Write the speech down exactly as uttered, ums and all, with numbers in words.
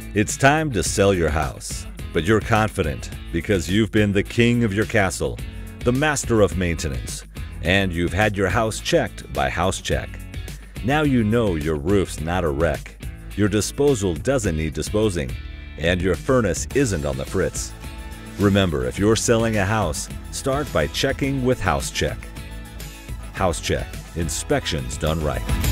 It's time to sell your house, but you're confident because you've been the king of your castle, the master of maintenance, and you've had your house checked by HouseCheck. Now you know your roof's not a wreck, your disposal doesn't need disposing, and your furnace isn't on the fritz. Remember, if you're selling a house, start by checking with HouseCheck. HouseCheck, inspections done right.